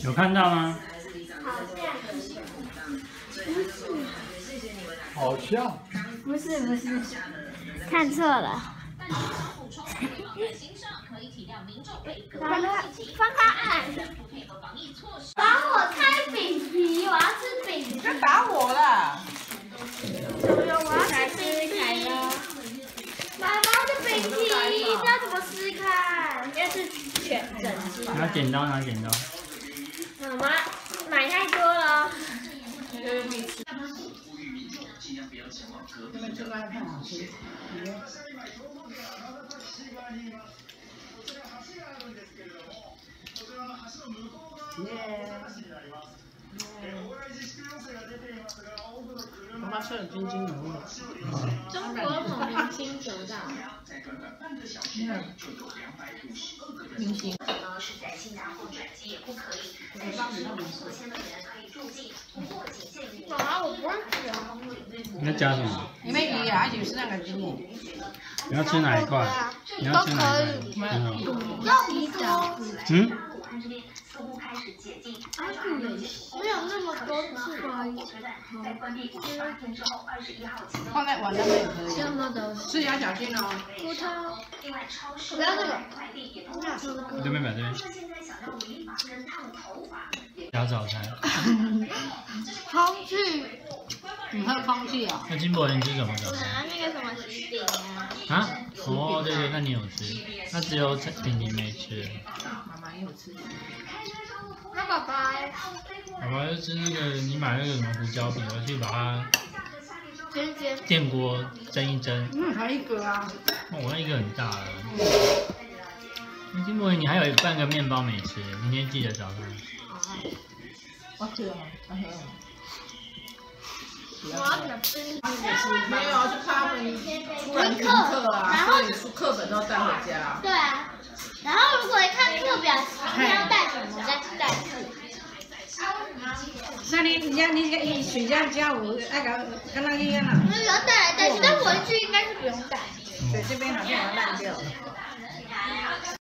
有看到吗？ 好像不是，看错了。放开按，把我开饼皮，我要吃饼皮。 别打我了！ 我要吃饼皮。妈妈的饼皮，这要怎么撕开？应该是全整只。 拿剪刀，拿剪刀。 妈妈买太多了。 你们这个看好吃。妈妈吃了津津有味。 中国某明星得到。 明星。 是在新加坡转机也不可以，但是所签的人可以入境，不过仅限于。 妈妈，我不会吃啊。 你要加什么？ 你们鱼啊，就是那个鱼。 你要吃哪一块？你要吃哪一块？ 要一个。 嗯？ 没有那么多次。 放在碗那边也可以。 这么多。 吃要小心哦。 骨头。不要这个。 你这边摆这边。小早餐。 空气。 你喝空气啊？ 那金伯你吃什么早餐？ 拿那个什么喜饼啊。 啊？哦，对对，那你有吃，那只有婷婷没吃。 妈妈也有吃。 那爸爸。 爸爸就吃那个，你买那个什么胡椒饼，我去把它电锅蒸一蒸。 还一个啊。 哦，我那一个很大了。金伯你还有半个面包没吃，明天记得早餐。 我吃了，我喝了。 我要吃。 没有，是他们突然停课啊，所以课本都带回家。 对啊，然后如果一看课表，今天要带什么，再去带去。 那你暑假有那个跟那一样啊？ 我要带来带去，但回去应该是不用带。 对，这边好像要烂掉了。